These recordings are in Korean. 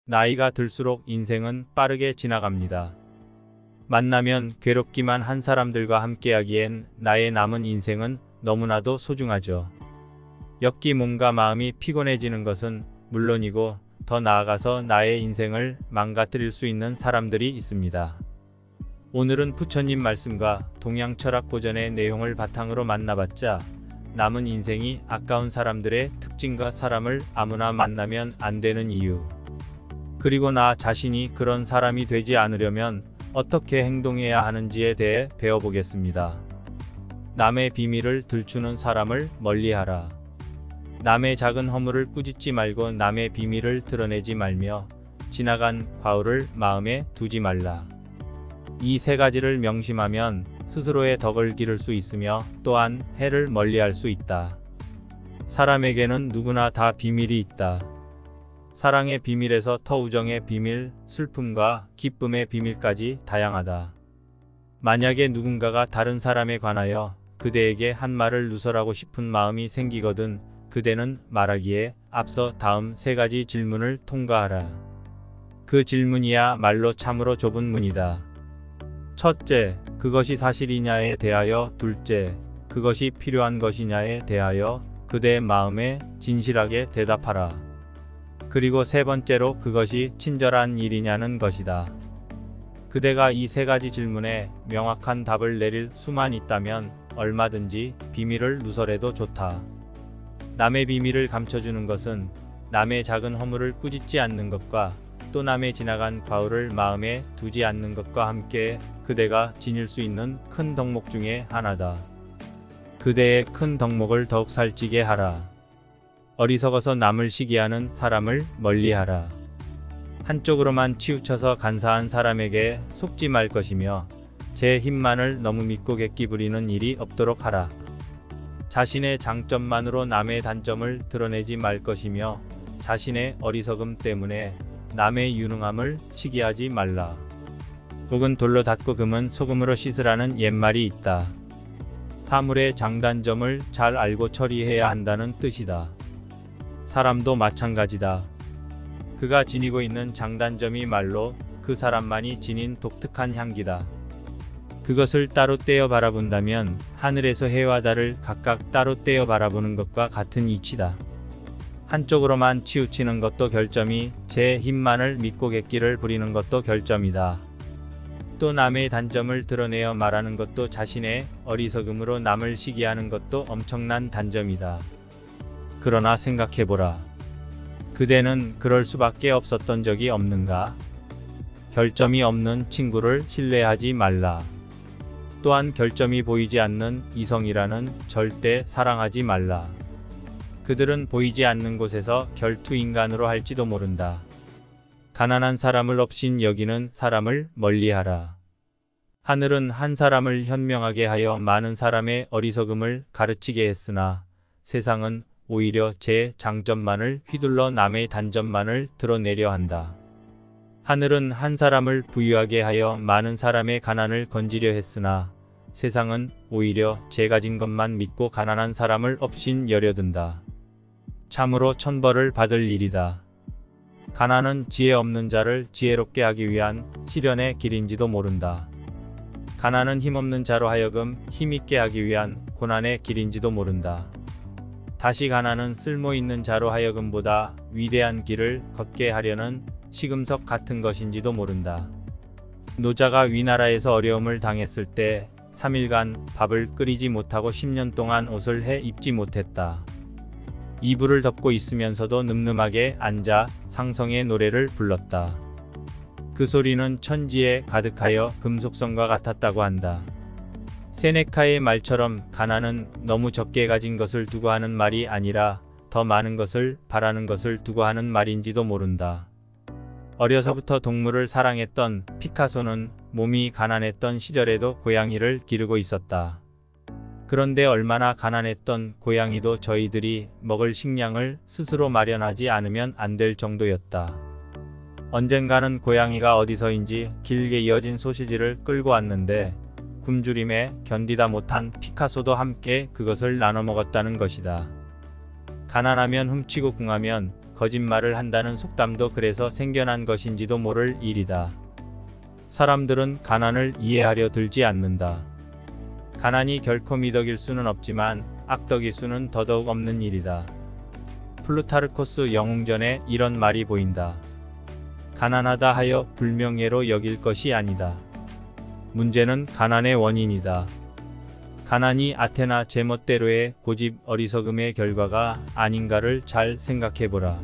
나이가 들수록 인생은 빠르게 지나갑니다. 만나면 괴롭기만 한 사람들과 함께하기엔 나의 남은 인생은 너무나도 소중하죠. 엮기 몸과 마음이 피곤해지는 것은 물론이고 더 나아가서 나의 인생을 망가뜨릴 수 있는 사람들이 있습니다. 오늘은 부처님 말씀과 동양 철학 고전의 내용을 바탕으로 만나봤자 남은 인생이 아까운 사람들의 특징과 사람을 아무나 만나면 안 되는 이유, 그리고 나 자신이 그런 사람이 되지 않으려면 어떻게 행동해야 하는지에 대해 배워보겠습니다. 남의 비밀을 들추는 사람을 멀리하라. 남의 작은 허물을 꾸짖지 말고 남의 비밀을 드러내지 말며 지나간 과오를 마음에 두지 말라. 이 세 가지를 명심하면 스스로의 덕을 기를 수 있으며 또한 해를 멀리할 수 있다. 사람에게는 누구나 다 비밀이 있다. 사랑의 비밀에서 터우정의 비밀, 슬픔과 기쁨의 비밀까지 다양하다. 만약에 누군가가 다른 사람에 관하여 그대에게 한 말을 누설하고 싶은 마음이 생기거든 그대는 말하기에 앞서 다음 세 가지 질문을 통과하라. 그 질문이야 말로 참으로 좁은 문이다. 첫째, 그것이 사실이냐에 대하여. 둘째, 그것이 필요한 것이냐에 대하여 그대의 마음에 진실하게 대답하라. 그리고 세 번째로 그것이 친절한 일이냐는 것이다. 그대가 이 세 가지 질문에 명확한 답을 내릴 수만 있다면 얼마든지 비밀을 누설해도 좋다. 남의 비밀을 감춰주는 것은 남의 작은 허물을 꾸짖지 않는 것과 또 남의 지나간 과오를 마음에 두지 않는 것과 함께 그대가 지닐 수 있는 큰 덕목 중에 하나다. 그대의 큰 덕목을 더욱 살찌게 하라. 어리석어서 남을 시기하는 사람을 멀리하라. 한쪽으로만 치우쳐서 간사한 사람에게 속지 말 것이며 제 힘만을 너무 믿고 객기 부리는 일이 없도록 하라. 자신의 장점만으로 남의 단점을 드러내지 말 것이며 자신의 어리석음 때문에 남의 유능함을 시기하지 말라. 혹은 돌로 닦고 금은 소금으로 씻으라는 옛말이 있다. 사물의 장단점을 잘 알고 처리해야 한다는 뜻이다. 사람도 마찬가지다. 그가 지니고 있는 장단점이 말로 그 사람만이 지닌 독특한 향기다. 그것을 따로 떼어 바라본다면 하늘에서 해와 달을 각각 따로 떼어 바라보는 것과 같은 이치다. 한쪽으로만 치우치는 것도 결점이 제 힘만을 믿고 객기를 부리는 것도 결점이다. 또 남의 단점을 드러내어 말하는 것도 자신의 어리석음으로 남을 시기하는 것도 엄청난 단점이다. 그러나 생각해보라. 그대는 그럴 수밖에 없었던 적이 없는가? 결점이 없는 친구를 신뢰하지 말라. 또한 결점이 보이지 않는 이성이라는 절대 사랑하지 말라. 그들은 보이지 않는 곳에서 결투인간으로 할지도 모른다. 가난한 사람을 업신 여기는 사람을 멀리하라. 하늘은 한 사람을 현명하게 하여 많은 사람의 어리석음을 가르치게 했으나 세상은 오히려 제 장점만을 휘둘러 남의 단점만을 드러내려 한다. 하늘은 한 사람을 부유하게 하여 많은 사람의 가난을 건지려 했으나 세상은 오히려 제 가진 것만 믿고 가난한 사람을 업신 여려든다. 참으로 천벌을 받을 일이다. 가난은 지혜 없는 자를 지혜롭게 하기 위한 시련의 길인지도 모른다. 가난은 힘없는 자로 하여금 힘있게 하기 위한 고난의 길인지도 모른다. 다시 가난은 쓸모있는 자로 하여금보다 위대한 길을 걷게 하려는 시금석 같은 것인지도 모른다. 노자가 위나라에서 어려움을 당했을 때 3일간 밥을 끓이지 못하고 10년 동안 옷을 해 입지 못했다. 이불을 덮고 있으면서도 늠름하게 앉아 상성의 노래를 불렀다. 그 소리는 천지에 가득하여 금속성과 같았다고 한다. 세네카의 말처럼 가난은 너무 적게 가진 것을 두고 하는 말이 아니라 더 많은 것을 바라는 것을 두고 하는 말인지도 모른다. 어려서부터 동물을 사랑했던 피카소는 몸이 가난했던 시절에도 고양이를 기르고 있었다. 그런데 얼마나 가난했던 고양이도 저희들이 먹을 식량을 스스로 마련하지 않으면 안 될 정도였다. 언젠가는 고양이가 어디서인지 길게 이어진 소시지를 끌고 왔는데 굶주림에 견디다 못한 피카소도 함께 그것을 나눠 먹었다는 것이다. 가난하면 훔치고 궁하면 거짓말을 한다는 속담도 그래서 생겨난 것인지도 모를 일이다. 사람들은 가난을 이해하려 들지 않는다. 가난이 결코 미덕일 수는 없지만 악덕일 수는 더더욱 없는 일이다. 플루타르코스 영웅전에 이런 말이 보인다. 가난하다 하여 불명예로 여길 것이 아니다. 문제는 가난의 원인이다. 가난이 아테나 제멋대로의 고집 어리석음의 결과가 아닌가를 잘 생각해보라.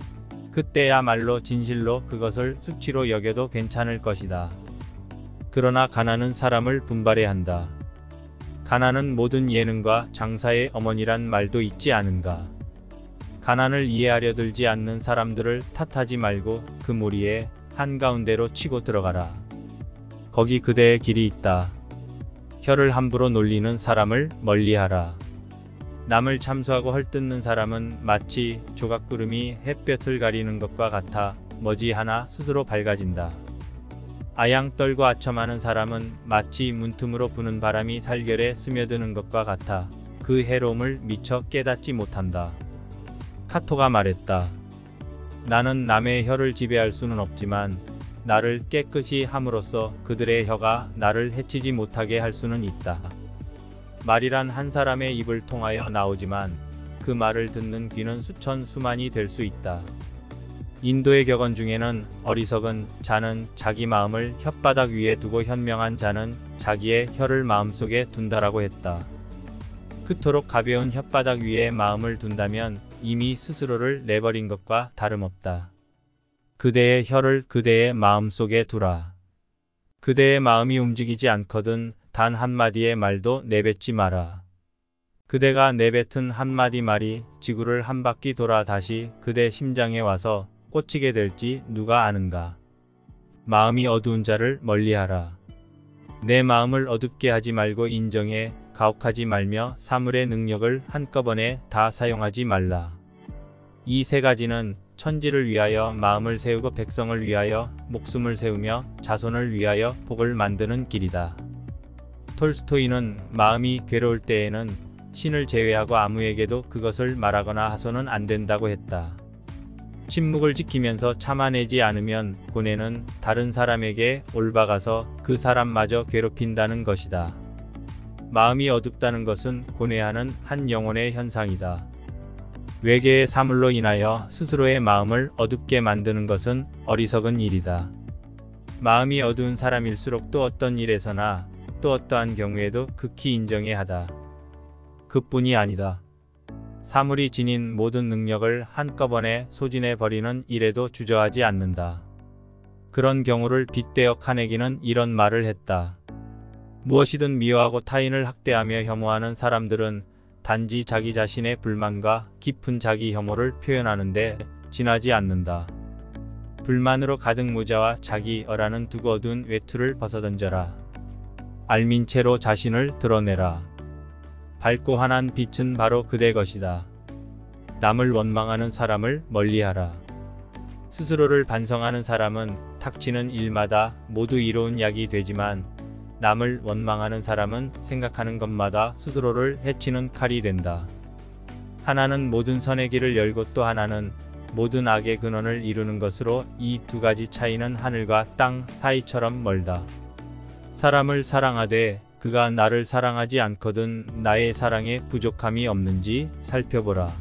그때야말로 진실로 그것을 수치로 여겨도 괜찮을 것이다. 그러나 가난은 사람을 분발해 한다. 가난은 모든 예능과 장사의 어머니란 말도 있지 않은가. 가난을 이해하려 들지 않는 사람들을 탓하지 말고 그 무리의 한가운데로 치고 들어가라. 거기 그대의 길이 있다. 혀를 함부로 놀리는 사람을 멀리하라. 남을 참수하고 헐뜯는 사람은 마치 조각구름이 햇볕을 가리는 것과 같아 머지하나 스스로 밝아진다. 아양 떨고 아첨하는 사람은 마치 문틈으로 부는 바람이 살결에 스며드는 것과 같아 그 해로움을 미처 깨닫지 못한다. 카토가 말했다. 나는 남의 혀를 지배할 수는 없지만 나를 깨끗이 함으로써 그들의 혀가 나를 해치지 못하게 할 수는 있다. 말이란 한 사람의 입을 통하여 나오지만 그 말을 듣는 귀는 수천 수만이 될 수 있다. 인도의 격언 중에는 어리석은 자는 자기 마음을 혓바닥 위에 두고 현명한 자는 자기의 혀를 마음속에 둔다라고 했다. 그토록 가벼운 혓바닥 위에 마음을 둔다면 이미 스스로를 내버린 것과 다름없다. 그대의 혀를 그대의 마음속에 두라. 그대의 마음이 움직이지 않거든 단 한마디의 말도 내뱉지 마라. 그대가 내뱉은 한마디 말이 지구를 한 바퀴 돌아 다시 그대 심장에 와서 꽂히게 될지 누가 아는가. 마음이 어두운 자를 멀리하라. 내 마음을 어둡게 하지 말고 인정해 가혹하지 말며 사물의 능력을 한꺼번에 다 사용하지 말라. 이 세 가지는 천지를 위하여 마음을 세우고 백성을 위하여 목숨을 세우며 자손을 위하여 복을 만드는 길이다. 톨스토이는 마음이 괴로울 때에는 신을 제외하고 아무에게도 그것을 말하거나 하소는 안 된다고 했다. 침묵을 지키면서 참아내지 않으면 고뇌는 다른 사람에게 올바가서 그 사람마저 괴롭힌다는 것이다. 마음이 어둡다는 것은 고뇌하는 한 영혼의 현상이다. 외계의 사물로 인하여 스스로의 마음을 어둡게 만드는 것은 어리석은 일이다. 마음이 어두운 사람일수록 또 어떤 일에서나 또 어떠한 경우에도 극히 인정해야 하다. 그뿐이 아니다. 사물이 지닌 모든 능력을 한꺼번에 소진해 버리는 일에도 주저하지 않는다. 그런 경우를 빗대어 카네기는 이런 말을 했다. 무엇이든 미워하고 타인을 학대하며 혐오하는 사람들은 단지 자기 자신의 불만과 깊은 자기 혐오를 표현하는데 지나지 않는다. 불만으로 가득 모자와 자기어라는 두고 어두운 외투를 벗어던져라. 알민 채로 자신을 드러내라. 밝고 환한 빛은 바로 그대 것이다. 남을 원망하는 사람을 멀리하라. 스스로를 반성하는 사람은 닥치는 일마다 모두 이로운 약이 되지만 남을 원망하는 사람은 생각하는 것마다 스스로를 해치는 칼이 된다. 하나는 모든 선의 길을 열고 또 하나는 모든 악의 근원을 이루는 것으로 이 두 가지 차이는 하늘과 땅 사이처럼 멀다. 사람을 사랑하되 그가 나를 사랑하지 않거든 나의 사랑에 부족함이 없는지 살펴보라.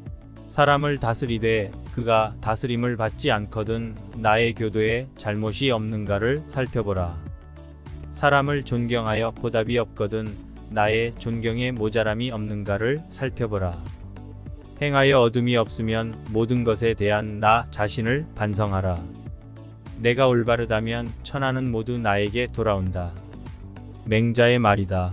사람을 다스리되 그가 다스림을 받지 않거든 나의 교도에 잘못이 없는가를 살펴보라. 사람을 존경하여 보답이 없거든 나의 존경에 모자람이 없는가를 살펴보라. 행하여 어둠이 없으면 모든 것에 대한 나 자신을 반성하라. 내가 올바르다면 천하는 모두 나에게 돌아온다. 맹자의 말이다.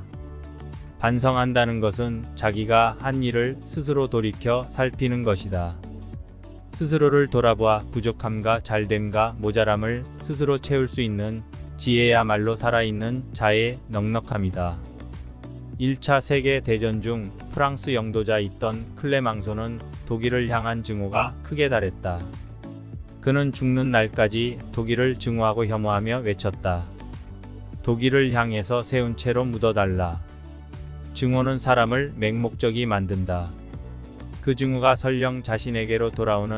반성한다는 것은 자기가 한 일을 스스로 돌이켜 살피는 것이다. 스스로를 돌아보아 부족함과 잘됨과 모자람을 스스로 채울 수 있는 지혜야말로 살아있는 자의 넉넉함이다. 1차 세계대전 중 프랑스 영도자 있던 클레망소는 독일을 향한 증오가 크게 달했다. 그는 죽는 날까지 독일을 증오하고 혐오하며 외쳤다. 독일을 향해서 세운 채로 묻어달라. 증오는 사람을 맹목적이 만든다. 그 증오가 설령 자신에게로 돌아오는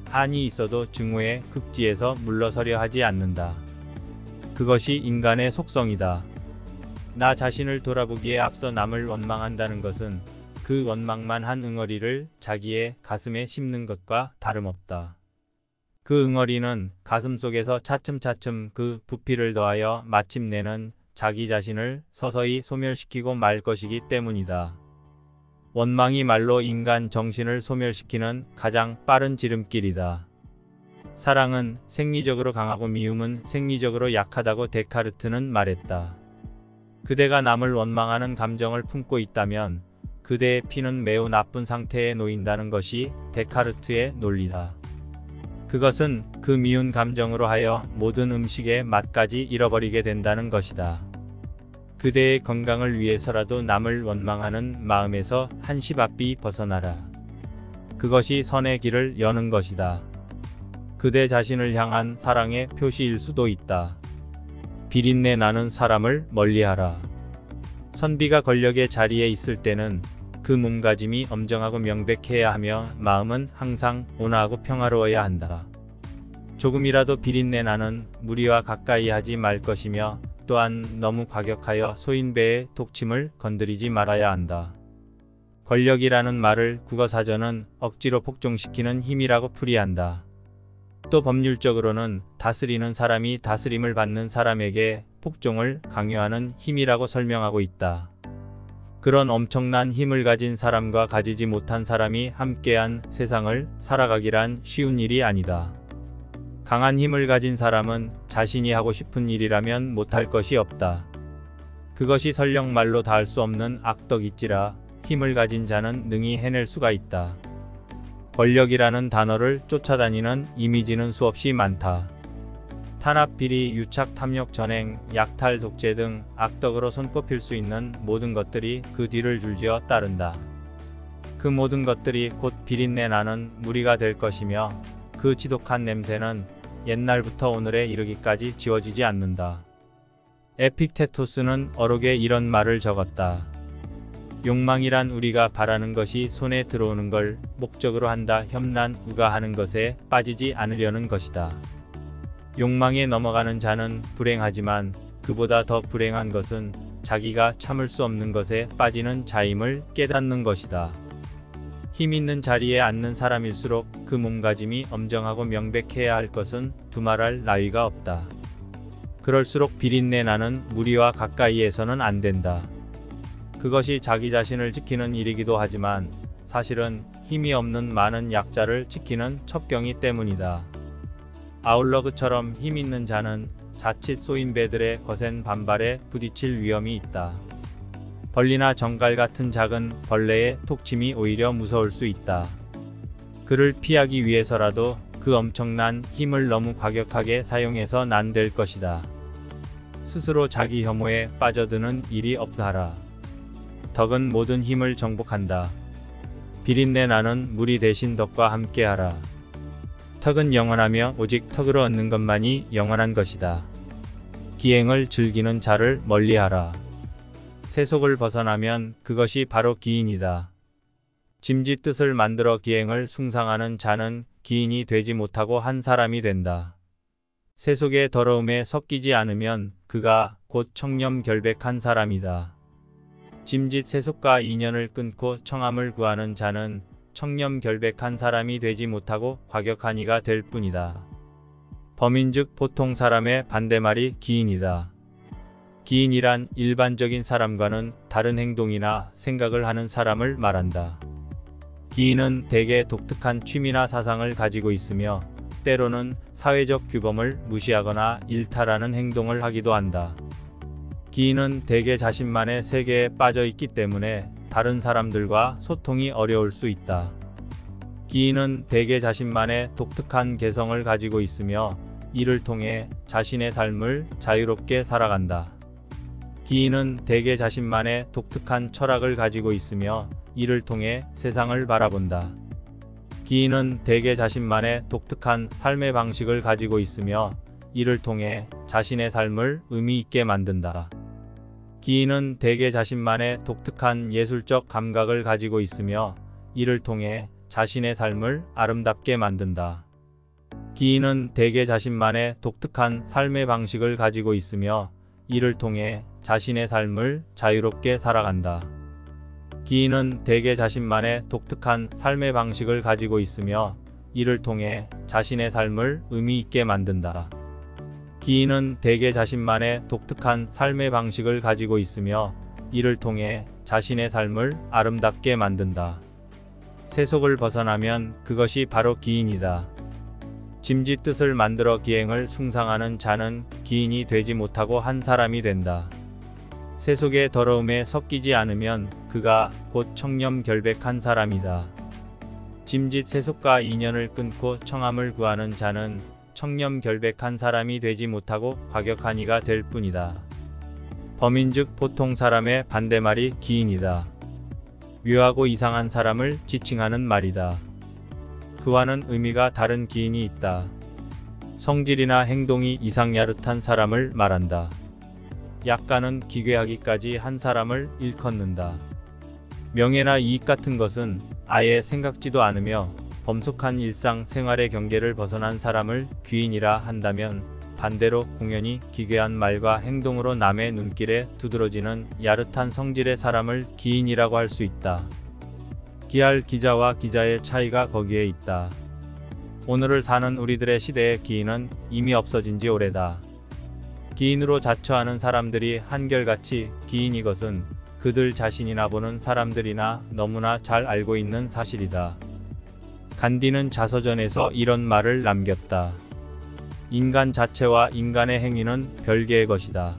한이 있어도 증오의 극지에서 물러서려 하지 않는다. 그것이 인간의 속성이다. 나 자신을 돌아보기에 앞서 남을 원망한다는 것은 그 원망만 한 응어리를 자기의 가슴에 심는 것과 다름없다. 그 응어리는 가슴 속에서 차츰차츰 그 부피를 더하여 마침내는 자기 자신을 서서히 소멸시키고 말 것이기 때문이다. 원망이 말로 인간 정신을 소멸시키는 가장 빠른 지름길이다. 사랑은 생리적으로 강하고 미움은 생리적으로 약하다고 데카르트는 말했다. 그대가 남을 원망하는 감정을 품고 있다면 그대의 피는 매우 나쁜 상태에 놓인다는 것이 데카르트의 논리다. 그것은 그 미운 감정으로 하여 모든 음식의 맛까지 잃어버리게 된다는 것이다. 그대의 건강을 위해서라도 남을 원망하는 마음에서 한시 앞이 벗어나라. 그것이 선의 길을 여는 것이다. 그대 자신을 향한 사랑의 표시일 수도 있다. 비린내 나는 사람을 멀리하라. 선비가 권력의 자리에 있을 때는 그 몸가짐이 엄정하고 명백해야 하며 마음은 항상 온화하고 평화로워야 한다. 조금이라도 비린내 나는 무리와 가까이 하지 말 것이며 또한 너무 과격하여 소인배의 독침을 건드리지 말아야 한다. 권력이라는 말을 국어사전은 억지로 복종시키는 힘이라고 풀이한다. 또 법률적으로는 다스리는 사람이 다스림을 받는 사람에게 복종을 강요하는 힘이라고 설명하고 있다. 그런 엄청난 힘을 가진 사람과 가지지 못한 사람이 함께한 세상을 살아가기란 쉬운 일이 아니다. 강한 힘을 가진 사람은 자신이 하고 싶은 일이라면 못할 것이 없다. 그것이 설령 말로 다 할 수 없는 악덕일지라 힘을 가진 자는 능히 해낼 수가 있다. 권력이라는 단어를 쫓아다니는 이미지는 수없이 많다. 탄압, 비리, 유착, 탐욕, 전행, 약탈, 독재 등 악덕으로 손꼽힐 수 있는 모든 것들이 그 뒤를 줄지어 따른다. 그 모든 것들이 곧 비린내 나는 무리가 될 것이며 그 지독한 냄새는 옛날부터 오늘에 이르기까지 지워지지 않는다. 에픽테토스는 어록에 이런 말을 적었다. 욕망이란 우리가 바라는 것이 손에 들어오는 걸 목적으로 한다. 혐난, 우가하는 것에 빠지지 않으려는 것이다. 욕망에 넘어가는 자는 불행하지만 그보다 더 불행한 것은 자기가 참을 수 없는 것에 빠지는 자임을 깨닫는 것이다. 힘 있는 자리에 앉는 사람일수록 그 몸가짐이 엄정하고 명백해야 할 것은 두말할 나위가 없다. 그럴수록 비린내 나는 무리와 가까이에서는 안 된다. 그것이 자기 자신을 지키는 일이기도 하지만 사실은 힘이 없는 많은 약자를 지키는 첩경이 때문이다. 아울러 그처럼 힘 있는 자는 자칫 소인배들의 거센 반발에 부딪힐 위험이 있다. 벌리나 정갈 같은 작은 벌레의 톡침이 오히려 무서울 수 있다. 그를 피하기 위해서라도 그 엄청난 힘을 너무 과격하게 사용해선 안 될 것이다. 스스로 자기 혐오에 빠져드는 일이 없다하라. 덕은 모든 힘을 정복한다. 비린내 나는 무리 대신 덕과 함께하라. 덕은 영원하며 오직 덕으로 얻는 것만이 영원한 것이다. 기행을 즐기는 자를 멀리하라. 세속을 벗어나면 그것이 바로 기인이다. 짐짓 뜻을 만들어 기행을 숭상하는 자는 기인이 되지 못하고 한 사람이 된다. 세속의 더러움에 섞이지 않으면 그가 곧 청렴결백한 사람이다. 짐짓 세속과 인연을 끊고 청함을 구하는 자는 청렴결백한 사람이 되지 못하고 과격한 이가 될 뿐이다. 범인 즉 보통 사람의 반대말이 기인이다. 기인이란 일반적인 사람과는 다른 행동이나 생각을 하는 사람을 말한다. 기인은 대개 독특한 취미나 사상을 가지고 있으며 때로는 사회적 규범을 무시하거나 일탈하는 행동을 하기도 한다. 기인은 대개 자신만의 세계에 빠져 있기 때문에 다른 사람들과 소통이 어려울 수 있다. 기인은 대개 자신만의 독특한 개성을 가지고 있으며 이를 통해 자신의 삶을 자유롭게 살아간다. 기인은 대개 자신만의 독특한 철학을 가지고 있으며 이를 통해 세상을 바라본다. 기인은 대개 자신만의 독특한 삶의 방식을 가지고 있으며 이를 통해 자신의 삶을 의미 있게 만든다. 기인은 대개 자신만의 독특한 예술적 감각을 가지고 있으며 이를 통해 자신의 삶을 아름답게 만든다. 기인은 대개 자신만의 독특한 삶의 방식을 가지고 있으며 이를 통해 자신의 삶을 자유롭게 살아간다. 기인은 대개 자신만의 독특한 삶의 방식을 가지고 있으며 이를 통해 자신의 삶을 의미 있게 만든다. 기인은 대개 자신만의 독특한 삶의 방식을 가지고 있으며 이를 통해 자신의 삶을 아름답게 만든다. 세속을 벗어나면 그것이 바로 기인이다. 짐짓 뜻을 만들어 기행을 숭상하는 자는 기인이 되지 못하고 한 사람이 된다. 세속의 더러움에 섞이지 않으면 그가 곧 청렴결백한 사람이다. 짐짓 세속과 인연을 끊고 청함을 구하는 자는 청렴결백한 사람이 되지 못하고 과격한 이가 될 뿐이다. 범인즉 보통 사람의 반대말이 기인이다. 묘하고 이상한 사람을 지칭하는 말이다. 그와는 의미가 다른 기인이 있다. 성질이나 행동이 이상야릇한 사람을 말한다. 약간은 기괴하기까지 한 사람을 일컫는다. 명예나 이익 같은 것은 아예 생각지도 않으며 범속한 일상 생활의 경계를 벗어난 사람을 귀인이라 한다면 반대로 공연히 기괴한 말과 행동으로 남의 눈길에 두드러지는 야릇한 성질의 사람을 기인이라고 할 수 있다. 기할 기자와 기자의 차이가 거기에 있다. 오늘을 사는 우리들의 시대의 기인은 이미 없어진 지 오래다. 기인으로 자처하는 사람들이 한결같이 기인이 것은 그들 자신이나 보는 사람들이나 너무나 잘 알고 있는 사실이다. 간디는 자서전에서 이런 말을 남겼다. 인간 자체와 인간의 행위는 별개의 것이다.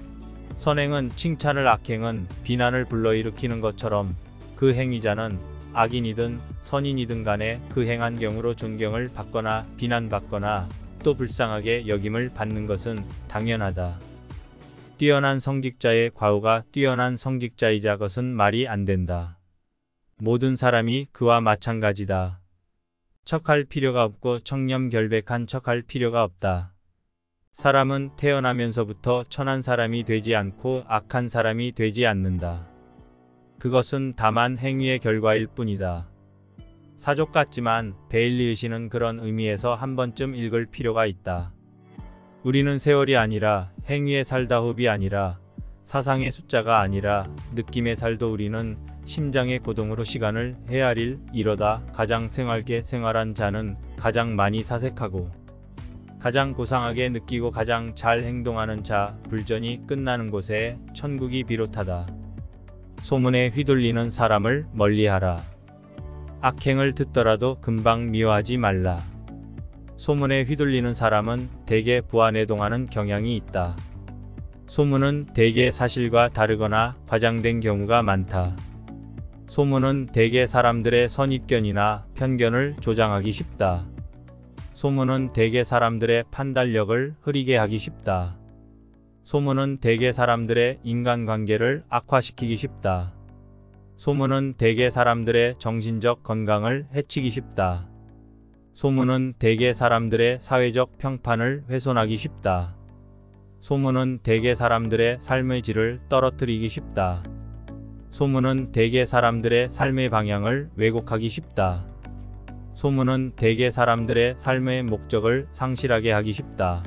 선행은 칭찬을, 악행은 비난을 불러일으키는 것처럼 그 행위자는 악인이든 선인이든 간에 그 행한 경우로 존경을 받거나 비난받거나 또 불쌍하게 여김을 받는 것은 당연하다. 뛰어난 성직자의 과오가 뛰어난 성직자이자 것은 말이 안 된다. 모든 사람이 그와 마찬가지다. 척할 필요가 없고 청렴결백한 척할 필요가 없다. 사람은 태어나면서부터 천한 사람이 되지 않고 악한 사람이 되지 않는다. 그것은 다만 행위의 결과일 뿐이다. 사족 같지만 베일리의시는 그런 의미에서 한 번쯤 읽을 필요가 있다. 우리는 세월이 아니라 행위의 살다, 호흡이 아니라 사상의 숫자가 아니라 느낌의 살도 우리는 심장의 고동으로 시간을 헤아릴 이러다 가장 생활게 생활한 자는 가장 많이 사색하고 가장 고상하게 느끼고 가장 잘 행동하는 자 불전이 끝나는 곳에 천국이 비롯하다. 소문에 휘둘리는 사람을 멀리하라. 악행을 듣더라도 금방 미워하지 말라. 소문에 휘둘리는 사람은 대개 부안해동하는 경향이 있다. 소문은 대개 사실과 다르거나 과장된 경우가 많다. 소문은 대개 사람들의 선입견이나 편견을 조장하기 쉽다. 소문은 대개 사람들의 판단력을 흐리게 하기 쉽다. 소문은 대개 사람들의 인간관계를 악화시키기 쉽다. 소문은 대개 사람들의 정신적 건강을 해치기 쉽다. 소문은 대개 사람들의 사회적 평판을 훼손하기 쉽다. 소문은 대개 사람들의 삶의 질을 떨어뜨리기 쉽다. 소문은 대개 사람들의 삶의 방향을 왜곡하기 쉽다. 소문은 대개 사람들의 삶의 목적을 상실하게 하기 쉽다.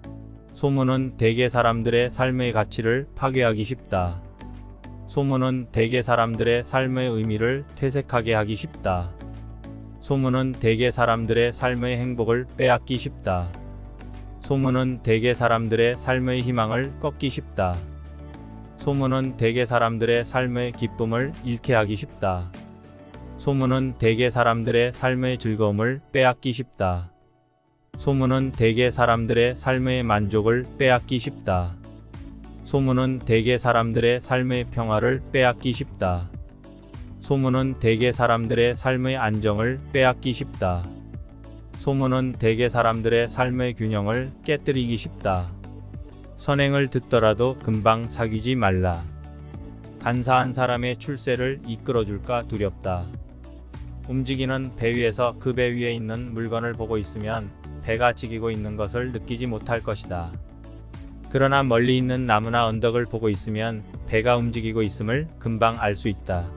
소문은 대개 사람들의 삶의 가치를 파괴하기 쉽다. 소문은 대개 사람들의 삶의 의미를 퇴색하게 하기 쉽다. 소문은 대개 사람들의 삶의 행복을 빼앗기 쉽다. 소문은 대개 사람들의 삶의 희망을 꺾기 쉽다. 소문은 대개 사람들의 삶의 기쁨을 잃게 하기 쉽다. 소문은 대개 사람들의 삶의 즐거움을 빼앗기 쉽다. 소문은 대개 사람들의 삶의 만족을 빼앗기 쉽다. 소문은 대개 사람들의 삶의 평화를 빼앗기 쉽다. 소문은 대개 사람들의 삶의 안정을 빼앗기 쉽다. 소문은 대개 사람들의 삶의 균형을 깨뜨리기 쉽다. 선행을 듣더라도 금방 사귀지 말라. 간사한 사람의 출세를 이끌어줄까 두렵다. 움직이는 배 위에서 그 배 위에 있는 물건을 보고 있으면 배가 지기고 있는 것을 느끼지 못할 것이다. 그러나 멀리 있는 나무나 언덕을 보고 있으면 배가 움직이고 있음을 금방 알 수 있다.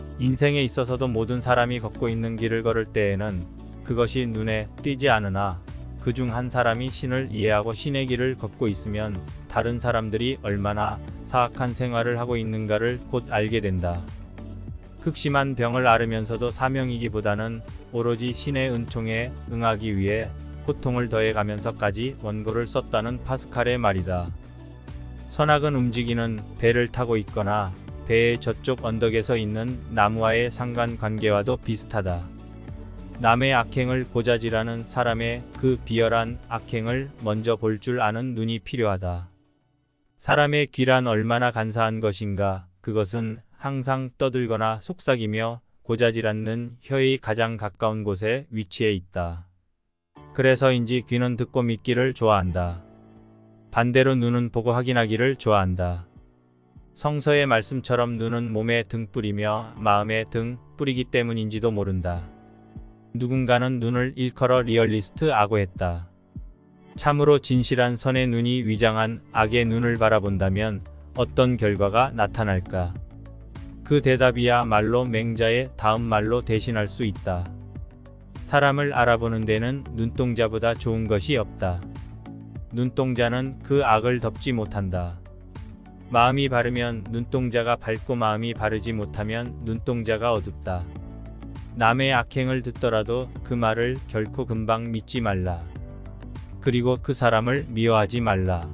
인생에 있어서도 모든 사람이 걷고 있는 길을 걸을 때에는 그것이 눈에 띄지 않으나 그중 한 사람이 신을 이해하고 신의 길을 걷고 있으면 다른 사람들이 얼마나 사악한 생활을 하고 있는가를 곧 알게 된다. 극심한 병을 앓으면서도 사명이기보다는 오로지 신의 은총에 응하기 위해 고통을 더해가면서까지 원고를 썼다는 파스칼의 말이다. 선악은 움직이는 배를 타고 있거나 배의 저쪽 언덕에 서 있는 나무와의 상관관계와도 비슷하다. 남의 악행을 고자질하는 사람의 그 비열한 악행을 먼저 볼 줄 아는 눈이 필요하다. 사람의 귀란 얼마나 간사한 것인가. 그것은 항상 떠들거나 속삭이며 고자질 않는 혀의 가장 가까운 곳에 위치해 있다. 그래서인지 귀는 듣고 믿기를 좋아한다. 반대로 눈은 보고 확인하기를 좋아한다. 성서의 말씀처럼 눈은 몸에 등불이며 마음에 등불이기 때문인지도 모른다. 누군가는 눈을 일컬어 리얼리스트라고 했다. 참으로 진실한 선의 눈이 위장한 악의 눈을 바라본다면 어떤 결과가 나타날까? 그 대답이야말로 맹자의 다음 말로 대신할 수 있다. 사람을 알아보는 데는 눈동자보다 좋은 것이 없다. 눈동자는 그 악을 덮지 못한다. 마음이 바르면 눈동자가 밝고 마음이 바르지 못하면 눈동자가 어둡다. 남의 악행을 듣더라도 그 말을 결코 금방 믿지 말라. 그리고 그 사람을 미워하지 말라.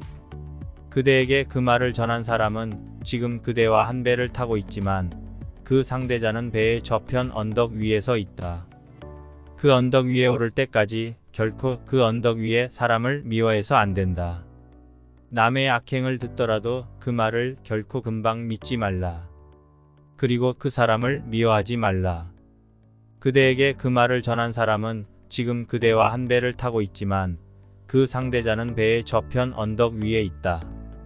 그대에게 그 말을 전한 사람은 지금 그대와 한 배를 타고 있지만 그 상대자는 배의 저편 언덕 위에 서 있다. 그 언덕 위에 오를 때까지 결코 그 언덕 위에 사람을 미워해서 안 된다. 남의 악행을 듣더라도 그 말을 결코 금방 믿지 말라. 그리고 그 사람을 미워하지 말라. 그대에게 그 말을 전한 사람은 지금 그대와 한 배를 타고 있지만 그 상대자는 배의 저편 언덕 위에 있다.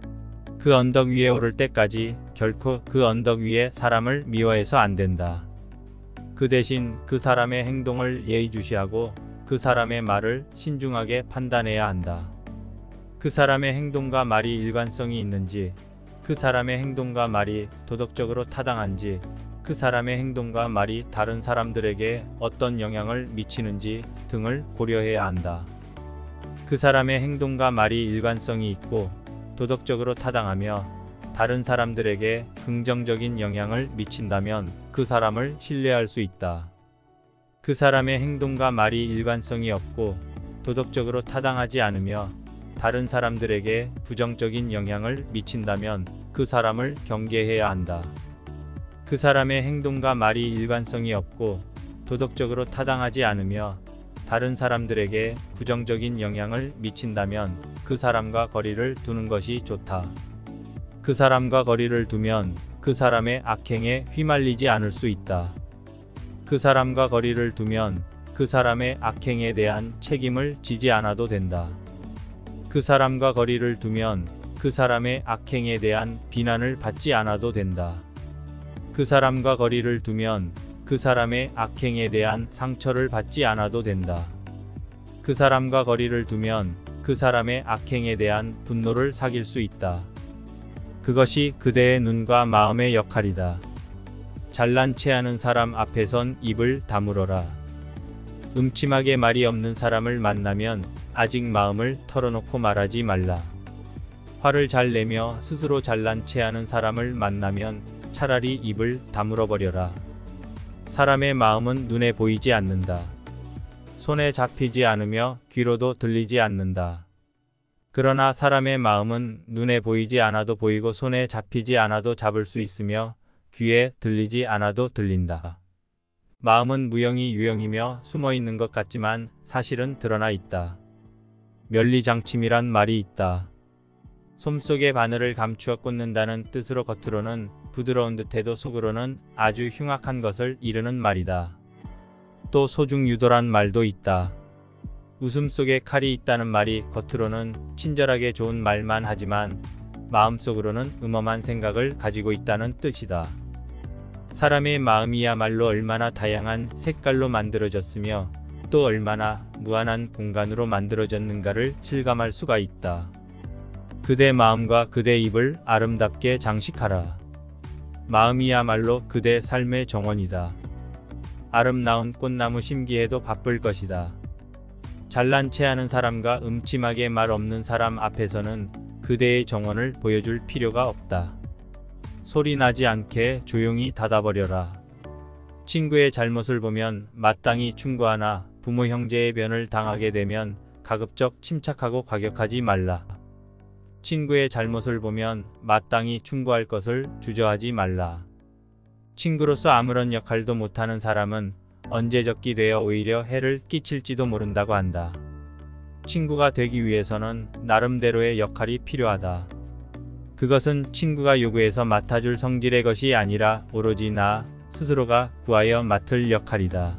그 언덕 위에 오를 때까지 결코 그 언덕 위에 사람을 미워해서 안 된다. 그 대신 그 사람의 행동을 예의주시하고 그 사람의 말을 신중하게 판단해야 한다. 그 사람의 행동과 말이 일관성이 있는지, 그 사람의 행동과 말이 도덕적으로 타당한지, 그 사람의 행동과 말이 다른 사람들에게 어떤 영향을 미치는지 등을 고려해야 한다. 그 사람의 행동과 말이 일관성이 있고 도덕적으로 타당하며 다른 사람들에게 긍정적인 영향을 미친다면 그 사람을 신뢰할 수 있다. 그 사람의 행동과 말이 일관성이 없고 도덕적으로 타당하지 않으며 다른 사람들에게 부정적인 영향을 미친다면 그 사람을 경계해야 한다. 그 사람의 행동과 말이 일관성이 없고 도덕적으로 타당하지 않으며 다른 사람들에게 부정적인 영향을 미친다면 그 사람과 거리를 두는 것이 좋다. 그 사람과 거리를 두면 그 사람의 악행에 휘말리지 않을 수 있다. 그 사람과 거리를 두면 그 사람의 악행에 대한 책임을 지지 않아도 된다. 그 사람과 거리를 두면 그 사람의 악행에 대한 비난을 받지 않아도 된다. 그 사람과 거리를 두면 그 사람의 악행에 대한 상처를 받지 않아도 된다. 그 사람과 거리를 두면 그 사람의 악행에 대한 분노를 사귈 수 있다. 그것이 그대의 눈과 마음의 역할이다. 잘난 체하는 사람 앞에선 입을 다물어라. 음침하게 말이 없는 사람을 만나면 아직 마음을 털어놓고 말하지 말라. 화를 잘 내며 스스로 잘난 체하는 사람을 만나면 차라리 입을 다물어 버려라. 사람의 마음은 눈에 보이지 않는다. 손에 잡히지 않으며 귀로도 들리지 않는다. 그러나 사람의 마음은 눈에 보이지 않아도 보이고 손에 잡히지 않아도 잡을 수 있으며 귀에 들리지 않아도 들린다. 마음은 무형이 유형이며 숨어 있는 것 같지만 사실은 드러나 있다. 면리장침이란 말이 있다. 솜속의 바늘을 감추어 꽂는다는 뜻으로 겉으로는 부드러운 듯해도 속으로는 아주 흉악한 것을 이르는 말이다. 또 소중유도란 말도 있다. 웃음 속에 칼이 있다는 말이 겉으로는 친절하게 좋은 말만 하지만 마음속으로는 음험한 생각을 가지고 있다는 뜻이다. 사람의 마음이야말로 얼마나 다양한 색깔로 만들어졌으며 또 얼마나 무한한 공간으로 만들어졌는가를 실감할 수가 있다. 그대 마음과 그대 입을 아름답게 장식하라. 마음이야말로 그대 삶의 정원이다. 아름다운 꽃나무 심기에도 바쁠 것이다. 잘난 체하는 사람과 음침하게 말 없는 사람 앞에서는 그대의 정원을 보여줄 필요가 없다. 소리 나지 않게 조용히 닫아버려라. 친구의 잘못을 보면 마땅히 충고하나 부모 형제의 변을 당하게 되면 가급적 침착하고 과격하지 말라. 친구의 잘못을 보면 마땅히 충고할 것을 주저하지 말라. 친구로서 아무런 역할도 못하는 사람은 언제적기 되어 오히려 해를 끼칠지도 모른다고 한다. 친구가 되기 위해서는 나름대로의 역할이 필요하다. 그것은 친구가 요구해서 맡아줄 성질의 것이 아니라 오로지 나 스스로가 구하여 맡을 역할이다.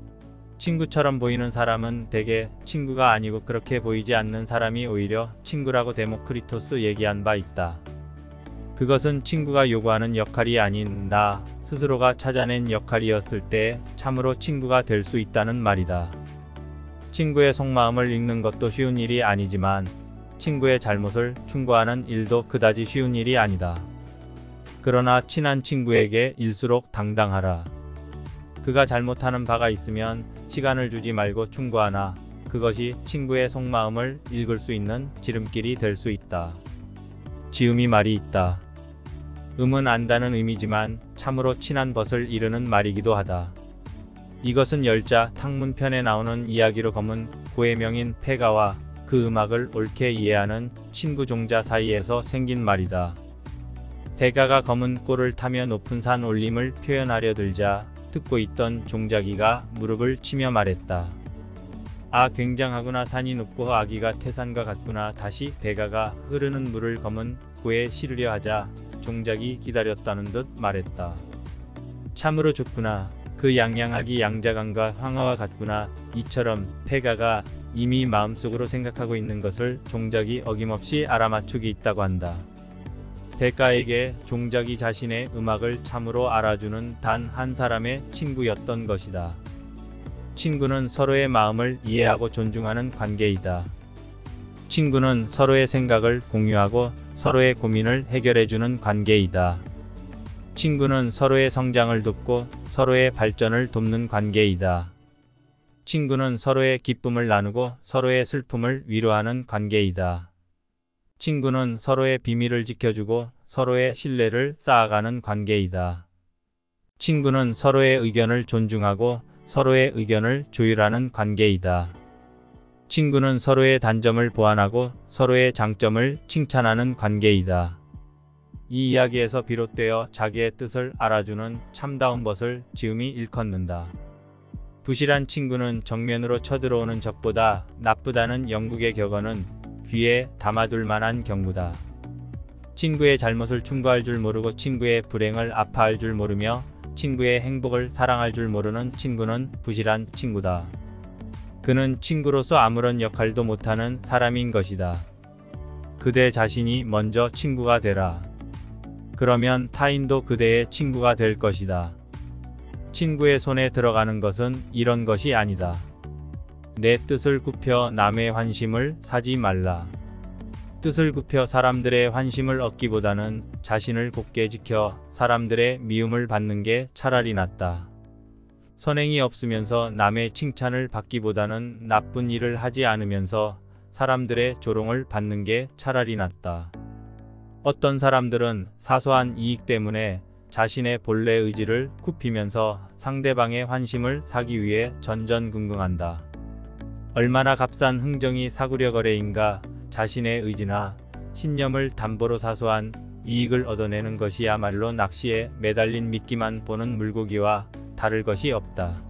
친구처럼 보이는 사람은 대개 친구가 아니고 그렇게 보이지 않는 사람이 오히려 친구라고 데모크리토스 얘기한 바 있다. 그것은 친구가 요구하는 역할이 아닌 나 스스로가 찾아낸 역할이었을 때 참으로 친구가 될 수 있다는 말이다. 친구의 속마음을 읽는 것도 쉬운 일이 아니지만 친구의 잘못을 충고하는 일도 그다지 쉬운 일이 아니다. 그러나 친한 친구에게 일수록 당당하라. 그가 잘못하는 바가 있으면 시간을 주지 말고 충고하나 그것이 친구의 속마음을 읽을 수 있는 지름길이 될 수 있다. 지음이 말이 있다. 음은 안다는 의미지만 참으로 친한 벗을 이르는 말이기도 하다. 이것은 열자 탕문편에 나오는 이야기로 검은 고의 명인 폐가와 그 음악을 옳게 이해하는 친구 종자 사이에서 생긴 말이다. 대가가 검은 꼴을 타며 높은 산 올림을 표현하려 들자 듣고 있던 종자기가 무릎을 치며 말했다. 아, 굉장하구나. 산이 높고 아기가 태산과 같구나. 다시 배가가 흐르는 물을 검은 고에 실으려 하자 종자기 기다렸다는 듯 말했다. 참으로 좋구나. 그 양양아기 양자강과 황하와 같구나. 이처럼 폐가가 이미 마음속으로 생각하고 있는 것을 종자기 어김없이 알아맞추기 있다고 한다. 대가에게 종자기 자신의 음악을 참으로 알아주는 단 한 사람의 친구였던 것이다. 친구는 서로의 마음을 이해하고 존중하는 관계이다. 친구는 서로의 생각을 공유하고 서로의 고민을 해결해주는 관계이다. 친구는 서로의 성장을 돕고 서로의 발전을 돕는 관계이다. 친구는 서로의 기쁨을 나누고 서로의 슬픔을 위로하는 관계이다. 친구는 서로의 비밀을 지켜주고 서로의 신뢰를 쌓아가는 관계이다. 친구는 서로의 의견을 존중하고 서로의 의견을 조율하는 관계이다. 친구는 서로의 단점을 보완하고 서로의 장점을 칭찬하는 관계이다. 이 이야기에서 비롯되어 자기의 뜻을 알아주는 참다운 벗을 지음이 일컫는다. 부실한 친구는 정면으로 쳐들어오는 적보다 나쁘다는 영국의 격언은 귀에 담아둘 만한 경고다. 친구의 잘못을 충고할 줄 모르고 친구의 불행을 아파할 줄 모르며 친구의 행복을 사랑할 줄 모르는 친구는 부실한 친구다. 그는 친구로서 아무런 역할도 못하는 사람인 것이다. 그대 자신이 먼저 친구가 되라. 그러면 타인도 그대의 친구가 될 것이다. 친구의 손에 들어가는 것은 이런 것이 아니다. 내 뜻을 굽혀 남의 환심을 사지 말라. 뜻을 굽혀 사람들의 환심을 얻기보다는 자신을 곱게 지켜 사람들의 미움을 받는 게 차라리 낫다. 선행이 없으면서 남의 칭찬을 받기보다는 나쁜 일을 하지 않으면서 사람들의 조롱을 받는 게 차라리 낫다. 어떤 사람들은 사소한 이익 때문에 자신의 본래 의지를 굽히면서 상대방의 환심을 사기 위해 전전긍긍한다. 얼마나 값싼 흥정이 사구려 거래인가. 자신의 의지나 신념을 담보로 사소한 이익을 얻어내는 것이야말로 낚시에 매달린 미끼만 보는 물고기와 다를 것이 없다.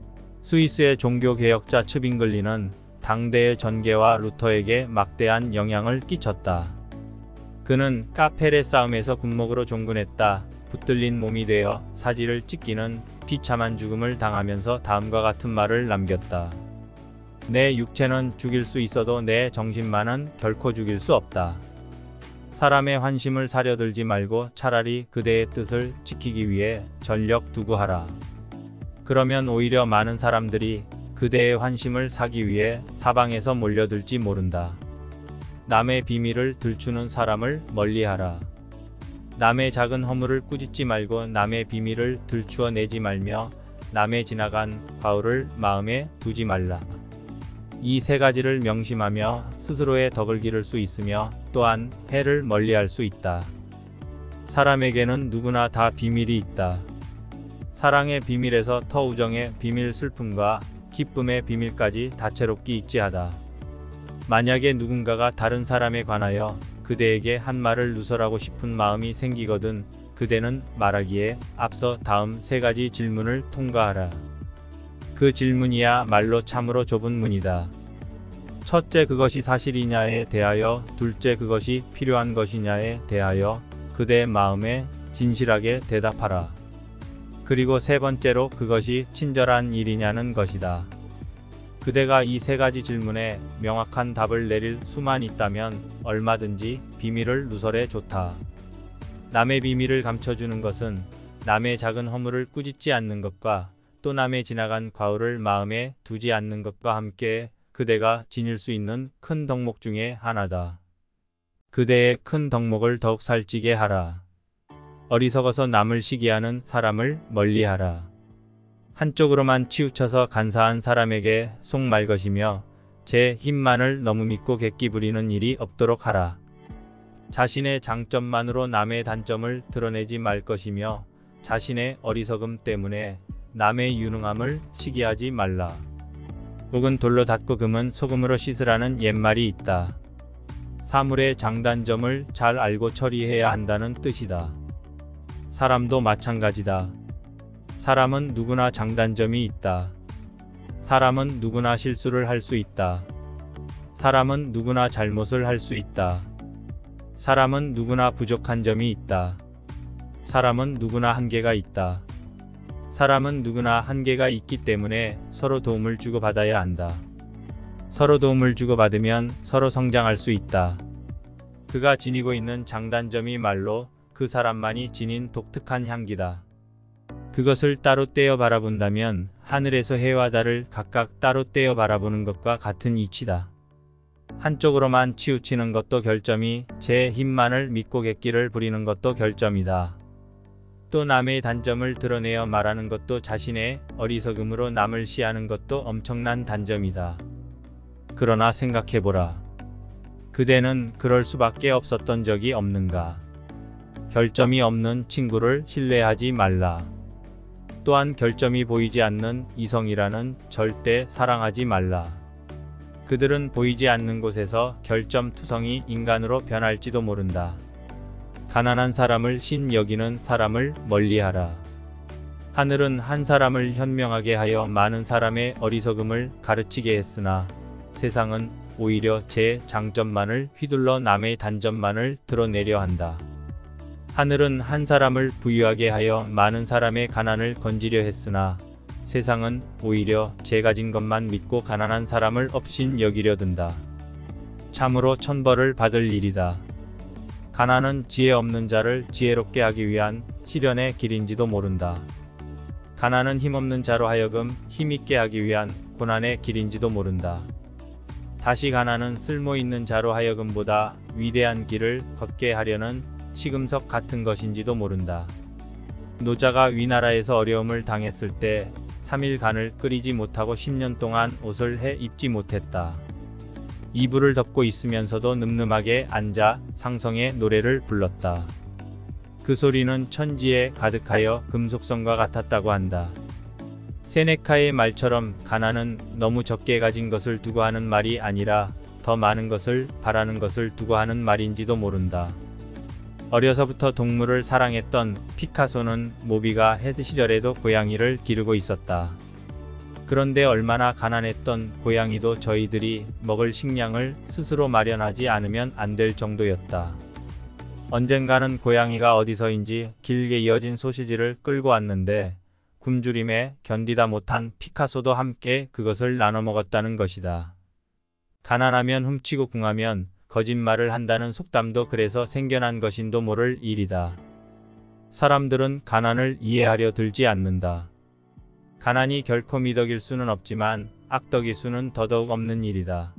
스위스의 종교개혁자 츠빙글리는 당대의 전개와 루터에게 막대한 영향을 끼쳤다. 그는 카펠의 싸움에서 군목으로 종군했다. 붙들린 몸이 되어 사지를 찢기는 비참한 죽음을 당하면서 다음과 같은 말을 남겼다. 내 육체는 죽일 수 있어도 내 정신만은 결코 죽일 수 없다. 사람의 환심을 사려들지 말고 차라리 그대의 뜻을 지키기 위해 전력 두고 하라. 그러면 오히려 많은 사람들이 그대의 환심을 사기 위해 사방에서 몰려들지 모른다. 남의 비밀을 들추는 사람을 멀리하라. 남의 작은 허물을 꾸짖지 말고 남의 비밀을 들추어 내지 말며 남의 지나간 과오를 마음에 두지 말라. 이 세 가지를 명심하며 스스로의 덕을 기를 수 있으며 또한 해를 멀리할 수 있다. 사람에게는 누구나 다 비밀이 있다. 사랑의 비밀에서 터우정의 비밀, 슬픔과 기쁨의 비밀까지 다채롭게 있지하다. 만약에 누군가가 다른 사람에 관하여 그대에게 한 말을 누설하고 싶은 마음이 생기거든 그대는 말하기에 앞서 다음 세 가지 질문을 통과하라. 그 질문이야 말로 참으로 좁은 문이다. 첫째, 그것이 사실이냐에 대하여, 둘째, 그것이 필요한 것이냐에 대하여 그대의 마음에 진실하게 대답하라. 그리고 세 번째로 그것이 친절한 일이냐는 것이다. 그대가 이 세 가지 질문에 명확한 답을 내릴 수만 있다면 얼마든지 비밀을 누설해 좋다. 남의 비밀을 감춰주는 것은 남의 작은 허물을 꾸짖지 않는 것과 또 남의 지나간 과오를 마음에 두지 않는 것과 함께 그대가 지닐 수 있는 큰 덕목 중에 하나다. 그대의 큰 덕목을 더욱 살찌게 하라. 어리석어서 남을 시기하는 사람을 멀리하라. 한쪽으로만 치우쳐서 간사한 사람에게 속 말 것이며 제 힘만을 너무 믿고 객기 부리는 일이 없도록 하라. 자신의 장점만으로 남의 단점을 드러내지 말 것이며 자신의 어리석음 때문에 남의 유능함을 시기하지 말라. 혹은 돌로 닦고 금은 소금으로 씻으라는 옛말이 있다. 사물의 장단점을 잘 알고 처리해야 한다는 뜻이다. 사람도 마찬가지다. 사람은 누구나 장단점이 있다. 사람은 누구나 실수를 할 수 있다. 사람은 누구나 잘못을 할 수 있다. 사람은 누구나 부족한 점이 있다. 사람은 누구나 한계가 있다. 사람은 누구나 한계가 있기 때문에 서로 도움을 주고받아야 한다. 서로 도움을 주고받으면 서로 성장할 수 있다. 그가 지니고 있는 장단점이 말로 그 사람만이 지닌 독특한 향기다. 그것을 따로 떼어 바라본다면 하늘에서 해와 달을 각각 따로 떼어 바라보는 것과 같은 이치다. 한쪽으로만 치우치는 것도 결점이 제 힘만을 믿고 객기를 부리는 것도 결점이다. 또 남의 단점을 드러내어 말하는 것도 자신의 어리석음으로 남을 시하는 것도 엄청난 단점이다. 그러나 생각해보라. 그대는 그럴 수밖에 없었던 적이 없는가? 결점이 없는 친구를 신뢰하지 말라. 또한 결점이 보이지 않는 이성이라는 절대 사랑하지 말라. 그들은 보이지 않는 곳에서 결점투성이 인간으로 변할지도 모른다. 가난한 사람을 신 여기는 사람을 멀리하라. 하늘은 한 사람을 현명하게 하여 많은 사람의 어리석음을 가르치게 했으나 세상은 오히려 제 장점만을 휘둘러 남의 단점만을 드러내려 한다. 하늘은 한 사람을 부유하게 하여 많은 사람의 가난을 건지려 했으나 세상은 오히려 제 가진 것만 믿고 가난한 사람을 업신 여기려 든다. 참으로 천벌을 받을 일이다. 가난은 지혜 없는 자를 지혜롭게 하기 위한 시련의 길인지도 모른다. 가난은 힘없는 자로 하여금 힘있게 하기 위한 고난의 길인지도 모른다. 다시 가난은 쓸모있는 자로 하여금보다 위대한 길을 걷게 하려는 시금석 같은 것인지도 모른다. 노자가 위나라에서 어려움을 당했을 때 3일간을 끓이지 못하고 10년 동안 옷을 해 입지 못했다. 이불을 덮고 있으면서도 늠름하게 앉아 상성의 노래를 불렀다. 그 소리는 천지에 가득하여 금속성과 같았다고 한다. 세네카의 말처럼 가난은 너무 적게 가진 것을 두고 하는 말이 아니라 더 많은 것을 바라는 것을 두고 하는 말인지도 모른다. 어려서부터 동물을 사랑했던 피카소는 모비가 해 시절에도 고양이를 기르고 있었다. 그런데 얼마나 가난했던 고양이도 저희들이 먹을 식량을 스스로 마련하지 않으면 안 될 정도였다. 언젠가는 고양이가 어디서인지 길게 이어진 소시지를 끌고 왔는데 굶주림에 견디다 못한 피카소도 함께 그것을 나눠 먹었다는 것이다. 가난하면 훔치고 궁하면 거짓말을 한다는 속담도 그래서 생겨난 것인도 모를 일이다. 사람들은 가난을 이해하려 들지 않는다. 가난이 결코 미덕일 수는 없지만 악덕일 수는 더더욱 없는 일이다.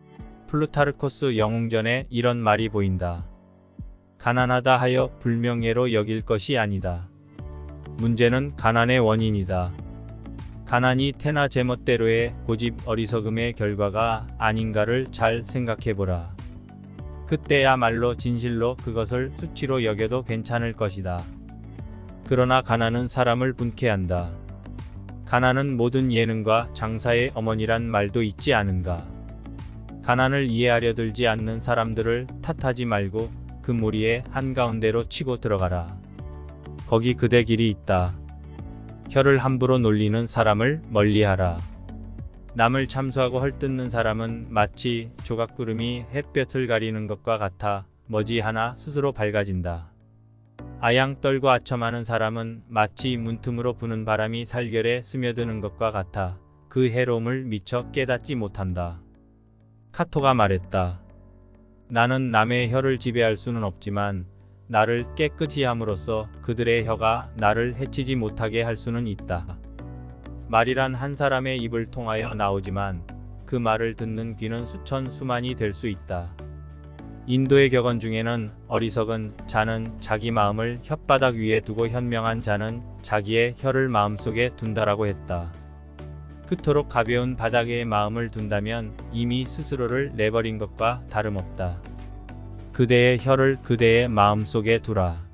플루타르코스 영웅전에 이런 말이 보인다. 가난하다 하여 불명예로 여길 것이 아니다. 문제는 가난의 원인이다. 가난이 태나 제멋대로의 고집 어리석음의 결과가 아닌가를 잘 생각해보라. 그때야말로 진실로 그것을 수치로 여겨도 괜찮을 것이다. 그러나 가난은 사람을 분케한다. 가난은 모든 예능과 장사의 어머니란 말도 있지 않은가. 가난을 이해하려 들지 않는 사람들을 탓하지 말고 그 무리의 한가운데로 치고 들어가라. 거기 그대 길이 있다. 혀를 함부로 놀리는 사람을 멀리하라. 남을 참수하고 헐뜯는 사람은 마치 조각구름이 햇볕을 가리는 것과 같아 머지하나 스스로 밝아진다. 아양 떨고 아첨하는 사람은 마치 문틈으로 부는 바람이 살결에 스며드는 것과 같아 그 해로움을 미처 깨닫지 못한다. 카토가 말했다. 나는 남의 혀를 지배할 수는 없지만 나를 깨끗이 함으로써 그들의 혀가 나를 해치지 못하게 할 수는 있다. 말이란 한 사람의 입을 통하여 나오지만 그 말을 듣는 귀는 수천 수만이 될 수 있다. 인도의 격언 중에는 어리석은 자는 자기 마음을 혓바닥 위에 두고 현명한 자는 자기의 혀를 마음속에 둔다라고 했다. 그토록 가벼운 바닥에 마음을 둔다면 이미 스스로를 내버린 것과 다름없다. 그대의 혀를 그대의 마음속에 두라.